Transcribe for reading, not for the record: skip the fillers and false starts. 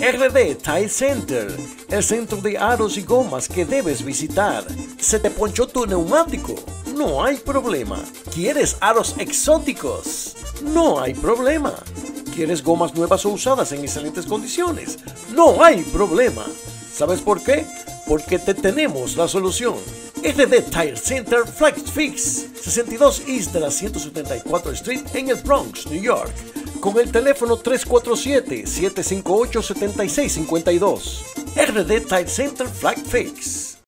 RD Tire Center, el centro de aros y gomas que debes visitar. ¿Se te ponchó tu neumático? No hay problema. ¿Quieres aros exóticos? No hay problema. ¿Quieres gomas nuevas o usadas en excelentes condiciones? No hay problema. ¿Sabes por qué? Porque te tenemos la solución. RD Tire Center Flex Fix, 62 East de la 174 Street en el Bronx, New York, con el teléfono 347-758-7652. RD Tire Center Flex Fix.